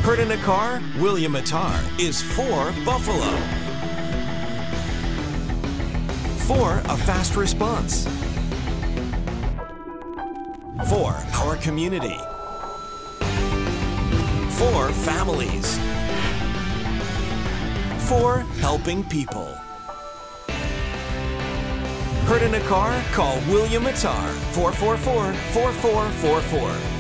Hurt in a car? William Mattar is for Buffalo. 4. A fast response. 4. Our community. 4. Families. 4. Helping people. Hurt in a car? Call William Mattar 444-4444.